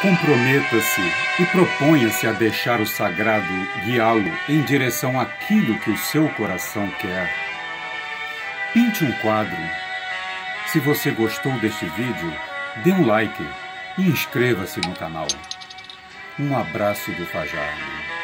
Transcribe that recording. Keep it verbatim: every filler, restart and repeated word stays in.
Comprometa-se e proponha-se a deixar o sagrado guiá-lo em direção àquilo que o seu coração quer. Pinte um quadro. Se você gostou deste vídeo, dê um like e inscreva-se no canal. Um abraço do Fajardo.